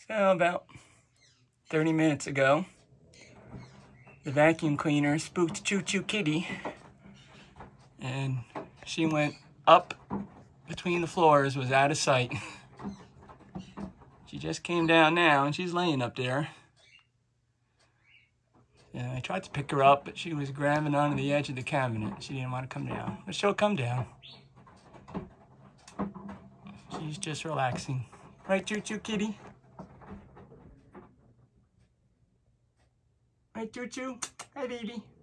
So about 30 minutes ago, the vacuum cleaner spooked Choo-Choo Kitty, and she went up between the floors, was out of sight. She just came down now, and she's laying up there. And I tried to pick her up, but she was grabbing onto the edge of the cabinet. She didn't want to come down, but she'll come down. She's just relaxing. Right, Choo-Choo Kitty? Right, Choo-Choo? Hi, baby.